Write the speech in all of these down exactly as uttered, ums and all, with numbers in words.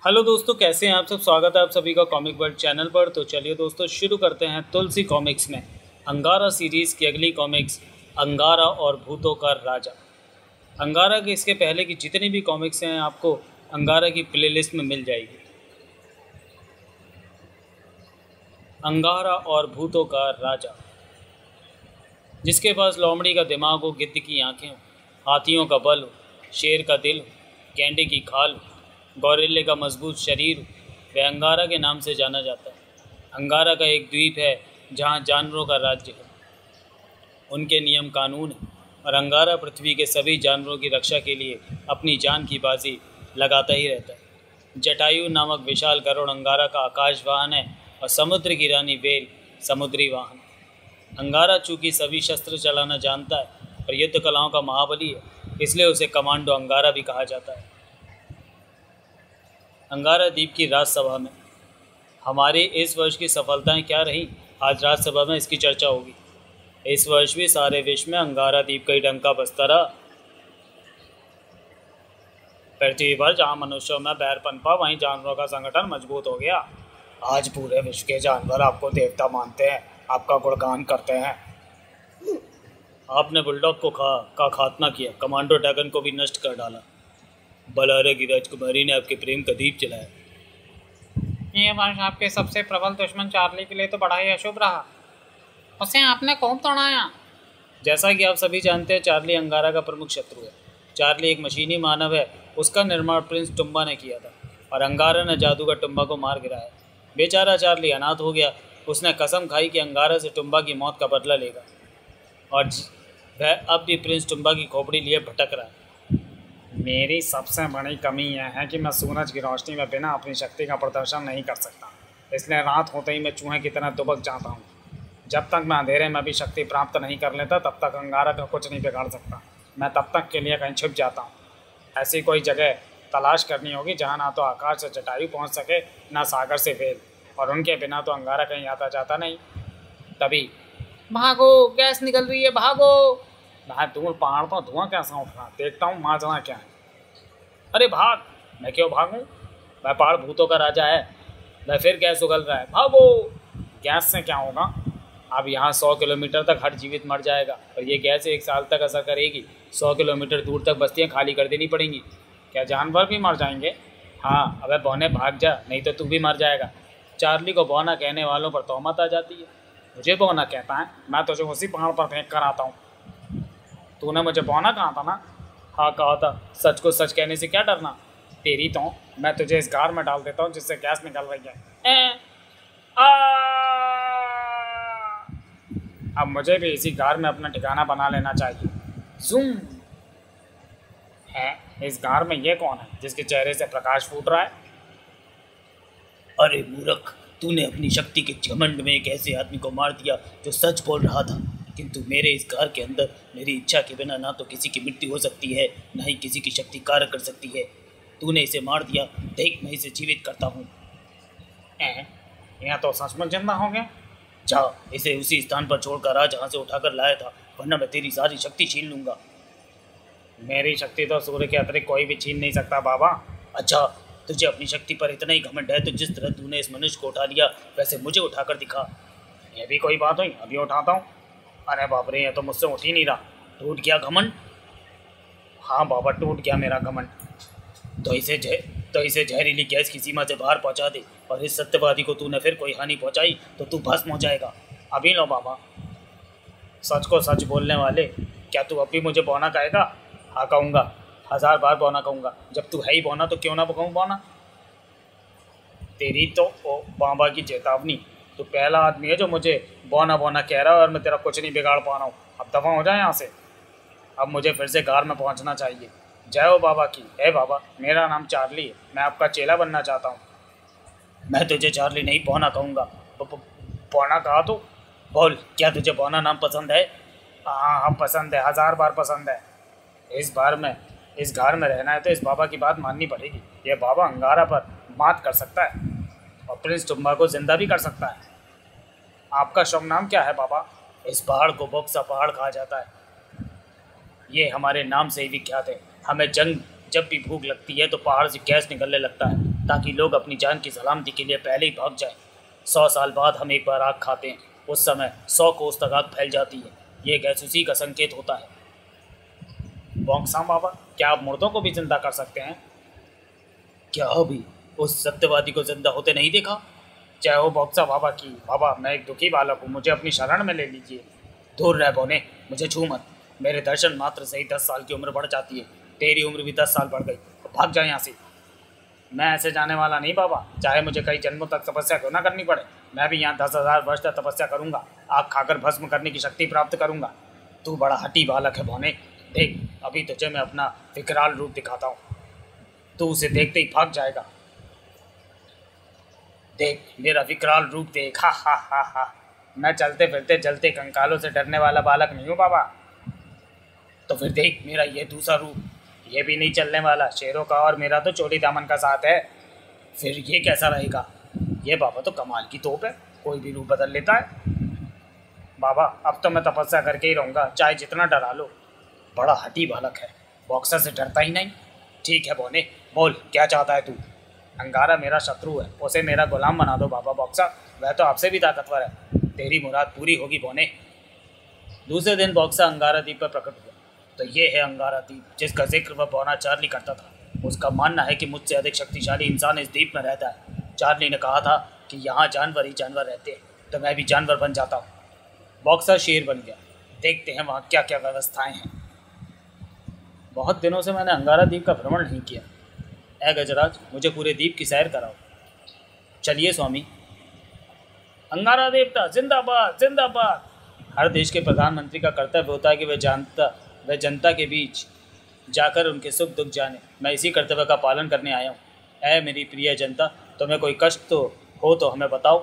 Hello दोस्तों, कैसे हैं आप सब। स्वागत है आप सभी का कॉमिक वर्ल्ड चैनल पर। तो चलिए दोस्तों शुरू करते हैं तुलसी कॉमिक्स में अंगारा सीरीज़ की अगली कॉमिक्स अंगारा और भूतों का राजा। अंगारा के इसके पहले की जितनी भी कॉमिक्स हैं आपको अंगारा की प्लेलिस्ट में मिल जाएगी। अंगारा और भूतों का राजा, जिसके पास लोमड़ी का दिमाग हो, गिद्ध की आंखें हो, हाथियों का बल हो, शेर का दिल हो, गैंडे की खाल हो, गौरिल्ले का मजबूत शरीर, वह अंगारा के नाम से जाना जाता है। अंगारा का एक द्वीप है जहाँ जानवरों का राज्य है, उनके नियम कानून हैं और अंगारा पृथ्वी के सभी जानवरों की रक्षा के लिए अपनी जान की बाजी लगाता ही रहता है। जटायु नामक विशाल गरुड़ अंगारा का आकाश वाहन है और समुद्र की रानी वेल समुद्री वाहन। अंगारा चूँकि सभी शस्त्र चलाना जानता है और युद्ध कलाओं का महाबली है, इसलिए उसे कमांडो अंगारा भी कहा जाता है। अंगारा द्वीप की राज्यसभा में हमारी इस वर्ष की सफलताएं क्या रहीं, आज राज्यसभा में इसकी चर्चा होगी। इस वर्ष भी सारे विश्व में अंगारा द्वीप का ही डंका बजता रहा। पृथ्वी पर जहाँ मनुष्यों में बैर पनपा, वहीं जानवरों का संगठन मजबूत हो गया। आज पूरे विश्व के जानवर आपको देवता मानते हैं, आपका गुणगान करते हैं। आपने बुलडॉग को खा का खात्मा किया, कमांडो ड्रैगन को भी नष्ट कर डाला। बलारे की राजकुमारी ने आपके प्रेम का दीप जलाया। ये वर्ष आपके सबसे प्रबल दुश्मन चार्ली के लिए तो बड़ा ही अशुभ रहा। उसे आपने खूब तोड़ाया। जैसा कि आप सभी जानते हैं, चार्ली अंगारा का प्रमुख शत्रु है। चार्ली एक मशीनी मानव है, उसका निर्माण प्रिंस टुम्बा ने किया था और अंगारा ने जादूगर टुम्बा को मार गिराया। बेचारा चार्ली अनाथ हो गया। उसने कसम खाई कि अंगारा से टुम्बा की मौत का बदला लेगा और वह अब भी प्रिंस टुम्बा की खोपड़ी लिए भटक रहा है। मेरी सबसे बड़ी कमी यह है कि मैं सूरज की रोशनी में बिना अपनी शक्ति का प्रदर्शन नहीं कर सकता, इसलिए रात होते ही मैं चूहे की तरह दुबक जाता हूँ। जब तक मैं अंधेरे में भी शक्ति प्राप्त नहीं कर लेता, तब तक अंगारा का कुछ नहीं बिगाड़ सकता। मैं तब तक के लिए कहीं छिप जाता हूँ। ऐसी कोई जगह तलाश करनी होगी जहाँ ना तो आकाश से जटायु पहुँच सके, ना सागर से वेल, और उनके बिना तो अंगारा कहीं आता जाता नहीं। तभी भागो, गैस निकल रही है, भागो। मैं दूर पहाड़ पर धुआं कैसा उठ रहा, देखता हूँ माजरा क्या है। अरे भाग। मैं क्यों भागूं? वह पहाड़ भूतों का राजा है, वह फिर गैस उगल रहा है, भागो। गैस से क्या होगा? अब यहाँ सौ किलोमीटर तक हर जीवित मर जाएगा और ये गैस एक साल तक असर करेगी। सौ किलोमीटर दूर तक बस्तियाँ खाली कर देनी पड़ेंगी। क्या जानवर भी मर जाएंगे? हाँ, अबे बौने भाग जा, नहीं तो तू भी मर जाएगा। चार्ली को बौना कहने वालों पर तोहमत आ जाती है। मुझे बौना कहता है? मैं तुझे उसी पहाड़ पर फेंक कर आता हूँ। तूने मुझे बौना कहा था ना? हाँ कहा था। सच को सच कहने से क्या डरना। तेरी तो मैं तुझे इस गार में डाल देता हूँ जिससे गैस निकल रही है। ए, आ, अब मुझे भी इसी गार में अपना ठिकाना बना लेना चाहिए। जूम है, इस गार में ये कौन है जिसके चेहरे से प्रकाश फूट रहा है? अरे मूर्ख, तूने अपनी शक्ति के घमंड में एक ऐसे आदमी को मार दिया जो सच बोल रहा था। किंतु मेरे इस घर के अंदर मेरी इच्छा के बिना ना तो किसी की मृत्यु हो सकती है, ना ही किसी की शक्ति कार्य कर सकती है। तूने इसे मार दिया, देख मैं इसे जीवित करता हूँ। यह तो सचमुच जिंदा हो गया। जा, इसे उसी स्थान पर छोड़कर आ जहाँ से उठाकर लाया था, वरना मैं तेरी सारी शक्ति छीन लूँगा। मेरी शक्ति तो सूर्य के अतिरिक्त कोई भी छीन नहीं सकता बाबा। अच्छा, तुझे अपनी शक्ति पर इतना ही घमंड है तो जिस तरह तूने इस मनुष्य को उठा लिया वैसे मुझे उठाकर दिखा। ये भी कोई बात हुई? अभी उठाता हूँ। अरे बाप रे, ये तो मुझसे उठ ही नहीं रहा। टूट गया घमंड? हाँ बाबा, टूट गया मेरा घमंड। तो इसे जह तो इसे जहरीली गैस की सीमा से बाहर पहुंचा दे, और इस सत्यवादी को तूने फिर कोई हानि पहुंचाई तो तू भस्म हो जाएगा। अभी लो बाबा। सच को सच बोलने वाले, क्या तू अब भी मुझे बौना कहेगा? हाँ कहूँगा, हजार बार बौना कहूँगा। जब तू है ही बौना तो क्यों ना कहूँ बौना। तेरी तो ओ बाबा की चेतावनी। तू पहला आदमी है जो मुझे बौना बौना कह रहा है और मैं तेरा कुछ नहीं बिगाड़ पा रहा हूँ। अब दफा हो जाए यहाँ से। अब मुझे फिर से गार में पहुँचना चाहिए। जय हो बाबा की। है बाबा, मेरा नाम चार्ली है, मैं आपका चेला बनना चाहता हूँ। मैं तुझे चार्ली नहीं बौना कहूँगा। बौना कहा तो बोल, क्या तुझे बौना नाम पसंद है? हाँ हाँ पसंद है, हजार बार पसंद है। इस बार में इस घर में रहना है तो इस बाबा की बात माननी पड़ेगी। ये बाबा अंगारा पर मात कर सकता है और प्रिंस टुम्बा को जिंदा भी कर सकता है। आपका शुभ नाम क्या है बाबा? इस पहाड़ को बक्सा पहाड़ कहा जाता है। ये हमारे नाम से ही विख्यात है। हमें जंग जब भी भूख लगती है तो पहाड़ से गैस निकलने लगता है। ताकि लोग अपनी जान की सलामती के लिए पहले ही भाग जाएं। सौ साल बाद हम एक बार आग खाते हैं, उस समय सौ कोस तक आग फैल जाती है। ये गैस उसी का संकेत होता है। बोंगसाम बाबा, क्या आप मुर्दों को भी जिंदा कर सकते हैं? क्या अभी उस सत्यवादी को जिंदा होते नहीं देखा? जय हो बोक्सा बाबा की। बाबा, मैं एक दुखी बालक हूँ, मुझे अपनी शरण में ले लीजिए। दूर रह बोने, मुझे छू मत। मेरे दर्शन मात्र से ही दस साल की उम्र बढ़ जाती है। तेरी उम्र भी दस साल बढ़ गई। भाग जाए यहाँ से। मैं ऐसे जाने वाला नहीं बाबा, चाहे मुझे कई जन्मों तक तपस्या क्यों ना करनी पड़े। मैं भी यहाँ दस हजार वर्ष तक तपस्या करूँगा, आग खाकर भस्म करने की शक्ति प्राप्त करूँगा। तू बड़ा हठी बालक है बोने। देख, अभी तुझे मैं अपना विकराल रूप दिखाता हूँ। तू उसे देखते ही भाग जाएगा। देख, मेरा विकराल रूप देख। हा हा हा हा। मैं चलते फिरते जलते कंकालों से डरने वाला बालक नहीं हूँ बाबा। तो फिर देख मेरा ये दूसरा रूप। ये भी नहीं चलने वाला। शेरों का और मेरा तो चोली दामन का साथ है। फिर ये कैसा रहेगा? ये बाबा तो कमाल की तोप है, कोई भी रूप बदल लेता है। बाबा, अब तो मैं तपस्या करके ही रहूँगा, चाहे जितना डरा लो। बड़ा हठी बालक है, बॉक्सर से डरता ही नहीं। ठीक है बोने, बोल क्या चाहता है तू? अंगारा मेरा शत्रु है, उसे मेरा गुलाम बना दो बाबा बॉक्सर। वह तो आपसे भी ताकतवर है। तेरी मुराद पूरी होगी बोने। दूसरे दिन बॉक्सर अंगारा द्वीप पर प्रकट हुआ। तो ये है अंगारा द्वीप, जिसका जिक्र वह बौना चार्ली करता था। उसका मानना है कि मुझसे अधिक शक्तिशाली इंसान इस द्वीप में रहता है। चार्ली ने कहा था कि यहाँ जानवर ही जानवर रहते हैं, तो मैं भी जानवर बन जाता हूँ। बॉक्सर शेर बन गया। देखते हैं वहाँ क्या क्या व्यवस्थाएं हैं। बहुत दिनों से मैंने अंगारा द्वीप का भ्रमण नहीं किया। ए गजराज, मुझे पूरे द्वीप की सैर कराओ। चलिए स्वामी। अंगारा देवता जिंदाबाद जिंदाबाद। हर देश के प्रधानमंत्री का कर्तव्य होता है कि वह जानता वह जनता के बीच जाकर उनके सुख दुख जाने। मैं इसी कर्तव्य का पालन करने आया हूँ। ऐ मेरी प्रिय जनता, तुम्हें कोई कष्ट तो हो तो हमें बताओ।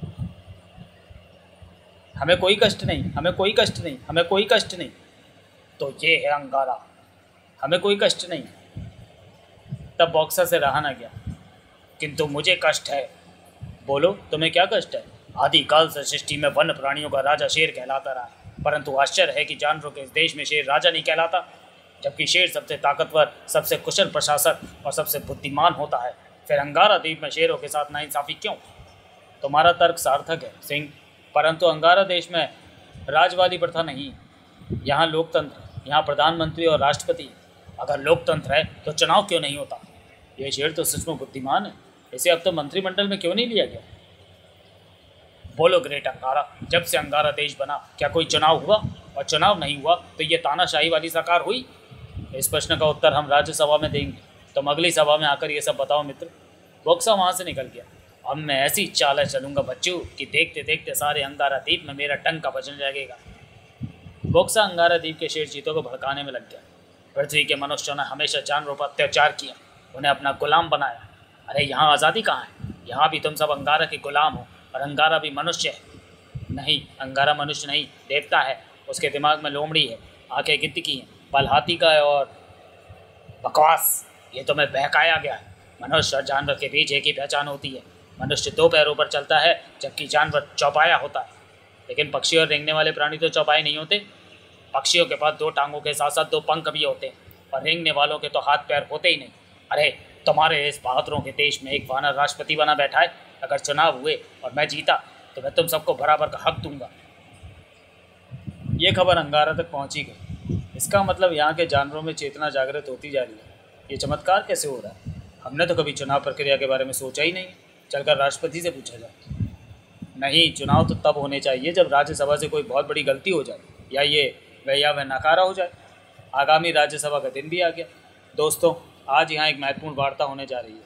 हमें कोई कष्ट नहीं, हमें कोई कष्ट नहीं, हमें कोई कष्ट नहीं। तो ये है अंगारा, हमें कोई कष्ट नहीं। तब बॉक्सर से रहा ना गया। किंतु मुझे कष्ट है। बोलो, तुम्हें क्या कष्ट है? आदिकाल से सृष्टि में वन्य प्राणियों का राजा शेर कहलाता रहा, परंतु आश्चर्य है कि जानवरों के इस देश में शेर राजा नहीं कहलाता, जबकि शेर सबसे ताकतवर, सबसे कुशल प्रशासक और सबसे बुद्धिमान होता है। फिर अंगारा द्वीप में शेरों के साथ नाइंसाफी क्यों? तुम्हारा तर्क सार्थक है सिंह, परंतु अंगारा देश में राजवादी प्रथा नहीं। यहाँ लोकतंत्र, यहाँ प्रधानमंत्री और राष्ट्रपति। अगर लोकतंत्र है तो चुनाव क्यों नहीं होता? ये शेर तो सच में बुद्धिमान है, इसे अब तो मंत्रिमंडल में क्यों नहीं लिया गया? बोलो ग्रेट अंगारा, जब से अंगारा देश बना क्या कोई चुनाव हुआ? और चुनाव नहीं हुआ तो ये तानाशाही वाली सरकार हुई? इस प्रश्न का उत्तर हम राज्यसभा में देंगे, तुम अगली सभा में आकर ये सब बताओ मित्र। बॉक्सर वहाँ से निकल गया। अब मैं ऐसी चाल चलूँगा बच्चों कि देखते देखते सारे अंगारा द्वीप में मेरा टंक का वजन लगेगा। बॉक्सर अंगारा द्वीप के शेर चीतों को भड़काने में लग गया। पृथ्वी के मनुष्यों ने हमेशा जानवरों पर अत्याचार किया, उन्हें अपना गुलाम बनाया। अरे यहाँ आज़ादी कहाँ है? यहाँ भी तुम सब अंगारा के गुलाम हो, और अंगारा भी मनुष्य है। नहीं, अंगारा मनुष्य नहीं, देवता है। उसके दिमाग में लोमड़ी है, आंखें गिद्ध की हैं, बल हाथी का है और बकवास। ये तो मैं बहकाया गया है। मनुष्य और जानवर के बीच एक ही पहचान होती है। मनुष्य दो पैरों पर चलता है, जबकि जानवर चौपाया होता है। लेकिन पक्षी और रेंगने वाले प्राणी तो चौपाए नहीं होते। पक्षियों के पास दो टांगों के साथ साथ दो पंख भी होते हैं, और रेंगने वालों के तो हाथ पैर होते ही नहीं। अरे तुम्हारे इस बहादुरों के देश में एक वानर राष्ट्रपति बना बैठा है। अगर चुनाव हुए और मैं जीता तो मैं तुम सबको बराबर का हक दूंगा। ये खबर अंगारा तक पहुंची गई। इसका मतलब यहाँ के जानवरों में चेतना जागृत होती जा रही है। ये चमत्कार कैसे हो रहा है? हमने तो कभी चुनाव प्रक्रिया के बारे में सोचा ही नहीं। चलकर राष्ट्रपति से पूछा जाए। नहीं, चुनाव तो तब होने चाहिए जब राज्यसभा से कोई बहुत बड़ी गलती हो जाए, या ये वह या वह नकारा हो जाए। आगामी राज्यसभा का दिन भी आ गया। दोस्तों, आज यहाँ एक महत्वपूर्ण वार्ता होने जा रही है।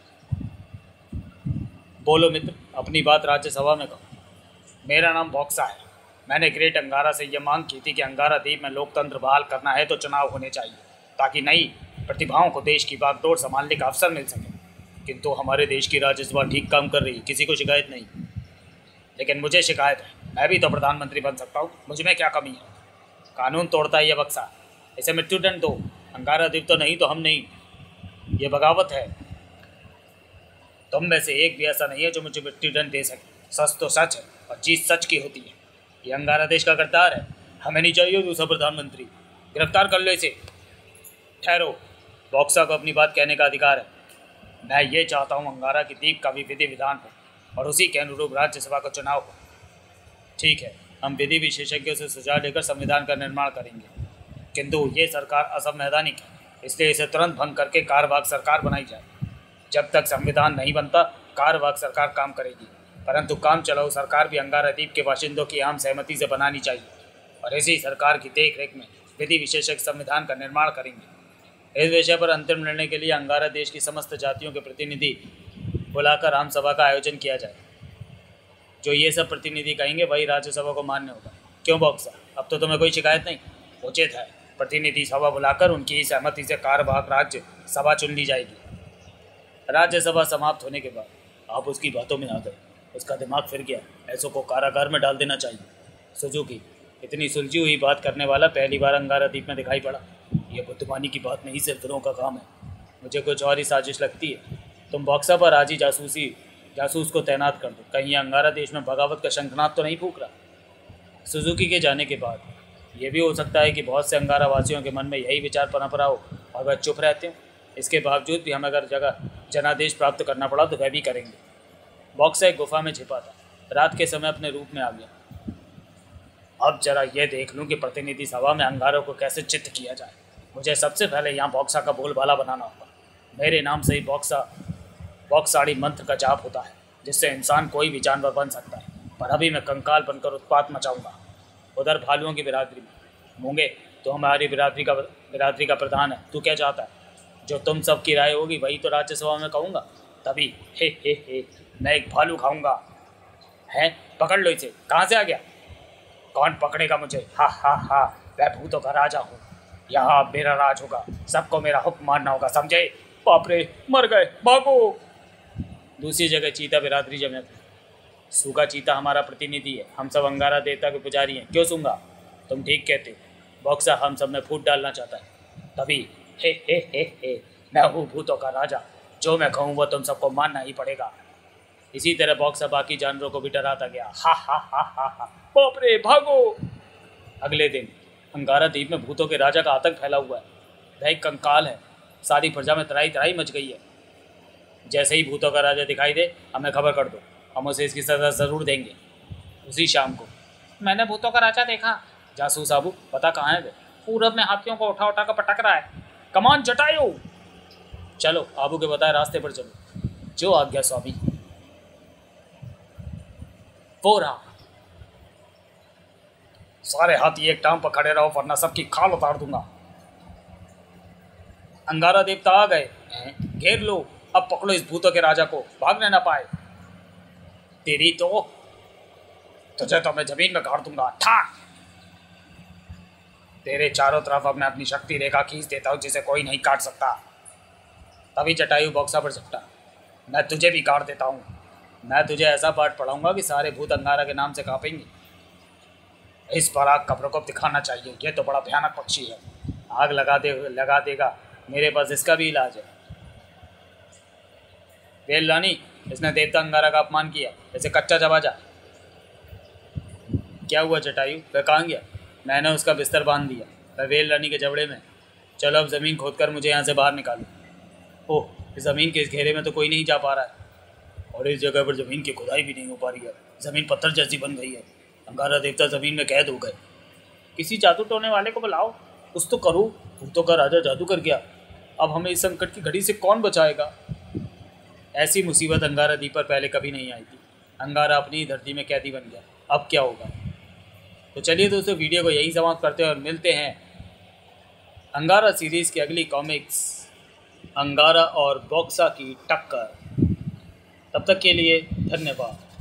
बोलो मित्र, अपनी बात राज्यसभा में कहो। मेरा नाम बॉक्सा है। मैंने ग्रेट अंगारा से यह मांग की थी कि अंगारा द्वीप में लोकतंत्र बहाल करना है तो चुनाव होने चाहिए, ताकि नई प्रतिभाओं को देश की बागडोर संभालने का अवसर मिल सके। किंतु तो हमारे देश की राज्यसभा ठीक काम कर रही है, किसी को शिकायत नहीं। लेकिन मुझे शिकायत है। मैं भी तो प्रधानमंत्री बन सकता हूँ, मुझ में क्या कमी है? कानून तोड़ता है ये बक्सा, इसे मृत्युदंड दो। अंगारा द्वीप तो नहीं तो हम नहीं, ये बगावत है। तुम में से एक भी ऐसा नहीं है जो मुझे मृत्युदंड दे सके। सच तो सच है और जीत सच की होती है। ये अंगारा देश का गद्दार है, हमें नहीं चाहिए दूसरा प्रधानमंत्री। गिरफ्तार कर लो इसे। ठहरो, बॉक्सर को अपनी बात कहने का अधिकार है। मैं ये चाहता हूँ अंगारा की द्वीप का भी विधि विधान हो और उसी के अनुरूप राज्यसभा का चुनाव हो। ठीक है, हम विधि विशेषज्ञों से सुझाव लेकर संविधान का निर्माण करेंगे, किंतु ये सरकार असंवैधानिक है, इसलिए इसे तुरंत भंग करके कार्यवाहक सरकार बनाई जाए। जब तक संविधान नहीं बनता कार्यवाहक सरकार काम करेगी, परंतु काम चलाऊ सरकार भी अंगारा द्वीप के बाशिंदों की आम सहमति से बनानी चाहिए और इसी सरकार की देखरेख में विधि विशेषज्ञ संविधान का निर्माण करेंगे। इस विषय पर अंतिम निर्णय के लिए अंगारा देश की समस्त जातियों के प्रतिनिधि बुलाकर आम सभा का आयोजन किया जाए। जो ये सब प्रतिनिधि कहेंगे वही राज्यसभा को मान्य होगा। क्यों बॉक्सा, अब तो तुम्हें कोई शिकायत नहीं? उचित है, प्रतिनिधि सभा बुलाकर उनकी सहमति से कार्यवाहक राज्य सभा चुन ली जाएगी। राज्यसभा समाप्त होने के बाद आप उसकी बातों में आ गए। उसका दिमाग फिर गया, ऐसों को कारागार में डाल देना चाहिए। सुजुकी, इतनी सुलझी हुई बात करने वाला पहली बार अंगारा द्वीप में दिखाई पड़ा। यह बुद्धिमानी की बात नहीं, सिर्फ फिरों का काम है। मुझे कुछ और ही साजिश लगती है। तुम बॉक्सा पर आज ही जासूसी जासूस को तैनात कर दो, कहीं अंगारा देश में बगावत का शंखनाद तो नहीं फूक रहा। सुजुकी के जाने के बाद ये भी हो सकता है कि बहुत से अंगारा वासियों के मन में यही विचार पनप रहा हो और वह चुप रहते हो। इसके बावजूद भी हमें अगर जगह जनादेश प्राप्त करना पड़ा तो वह भी करेंगे। बॉक्सा एक गुफा में छिपा था, रात के समय अपने रूप में आ गया। अब जरा ये देख लूँ कि प्रतिनिधि सभा में अंगारों को कैसे चित्त किया जाए। मुझे सबसे पहले यहाँ बॉक्सा का बोलबाला बनाना होगा। मेरे नाम से ही बॉक्सा बॉक्साड़ी मंत्र का जाप होता है, जिससे इंसान कोई भी जानवर बन सकता है, पर अभी मैं कंकाल बनकर उत्पात मचाऊंगा। उधर भालुओं की बिरादरी में, मूंगे तो हमारी बिरादरी का बिरादरी का प्रधान है। तू क्या चाहता है? जो तुम सब की राय होगी वही तो राज्यसभा में कहूँगा। तभी हे हे हे मैं एक भालू खाऊंगा। है, पकड़ लो इसे। कहाँ से आ गया? कौन पकड़ेगा मुझे? हा हा हा मैं भूतों का राजा हूँ, यहाँ मेरा राज होगा, सबको मेरा हुक्म मानना होगा, समझे? बाप रे, मर गए, भागो। दूसरी जगह चीता बिरादरी जमे। सूखा चीता हमारा प्रतिनिधि है, हम सब अंगारा देवता के पुजारी हैं। क्यों सूंगा? तुम ठीक कहते हो। बॉक्सा हम सब में फूट डालना चाहता है। तभी हे हे हे हे मैं हूँ भूतों का राजा, जो मैं कहूँ वो तुम सबको मानना ही पड़ेगा। इसी तरह बॉक्सा बाकी जानवरों को भी डराता गया। हा हा हा हा हा बाप रे, भागो। अगले दिन अंगारा द्वीप में भूतों के राजा का आतंक फैला हुआ है। वह एक कंकाल है, सारी प्रजा में तराई तराई मच गई है। जैसे ही भूतों का राजा दिखाई दे हमें खबर कर दो, हम उसे इसकी सजा ज़रूर देंगे। उसी शाम को मैंने भूतों का राजा देखा। जासूस आबू, पता कहाँ है वे? पूरब में हाथियों को उठा उठा कर पटक रहा है। कमान जटायु। चलो, आबू के बताए रास्ते पर चलो। जो आज्ञा स्वामी। वो रहा। सारे हाथी एक टांग पर खड़े रहो वरना सबकी खाल उतार दूंगा। अंगारा देवता आ गए हैं, घेर लो। अब पकड़ो इस भूतों के राजा को, भागने ना पाए। तेरी तो तुझे तो मैं जमीन में गाड़ दूंगा। ठाक। तेरे चारों तरफ अब मैं अपनी शक्ति रेखा खींच देता हूँ जिसे कोई नहीं काट सकता। तभी जटायु बॉक्सा पर झपटा। मैं तुझे भी काट देता हूँ। मैं तुझे ऐसा पाठ पढ़ाऊंगा कि सारे भूत अंगारा के नाम से कांपेंगे। इस पर आग का प्रकोप दिखाना चाहिए, ये तो बड़ा भयानक पक्षी है। आग लगा दे लगा देगा, मेरे पास इसका भी इलाज है। वेल रानी, इसने देवता अंगारा का अपमान किया, ऐसे कच्चा चबा जा। क्या हुआ जटायु, वह कहाँ गया? मैंने उसका बिस्तर बांध दिया, वह वेल रानी के जबड़े में। चलो अब ज़मीन खोदकर मुझे यहाँ से बाहर निकालो। ओह, इस ज़मीन के इस घेरे में तो कोई नहीं जा पा रहा है, और इस जगह पर ज़मीन की खुदाई भी नहीं हो पा रही है। ज़मीन पत्थर जैसी बन गई है। अंगारा देवता ज़मीन में कैद हो गए। किसी जादू टोने वाले को बुलाओ, कुछ तो करो। भूतों का राजा जादू कर गया, अब हमें इस संकट की घड़ी से कौन बचाएगा? ऐसी मुसीबत अंगारा द्वीप पर पहले कभी नहीं आई थी। अंगारा अपनी धरती में कैदी बन गया। अब क्या होगा? तो चलिए दोस्तों, वीडियो को यही समाप्त करते हैं और मिलते हैं अंगारा सीरीज़ की अगली कॉमिक्स अंगारा और बॉक्सा की टक्कर। तब तक के लिए धन्यवाद।